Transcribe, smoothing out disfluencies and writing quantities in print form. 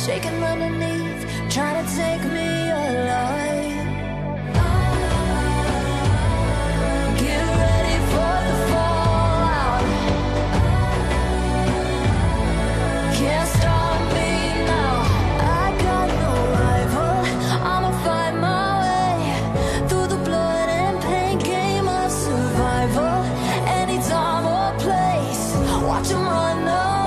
shaking underneath, trying to take me alive. Get ready for the fallout. Can't stop me now. I got no rival. I'ma find my way through the blood and pain game of survival. Any time or place, watch 'em run away.